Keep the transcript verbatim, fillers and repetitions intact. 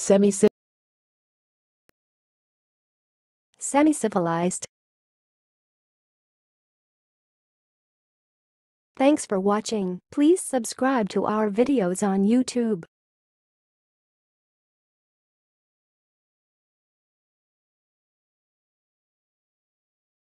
Semicivilized. Semicivilized. Thanks for watching. Please subscribe to our videos on YouTube.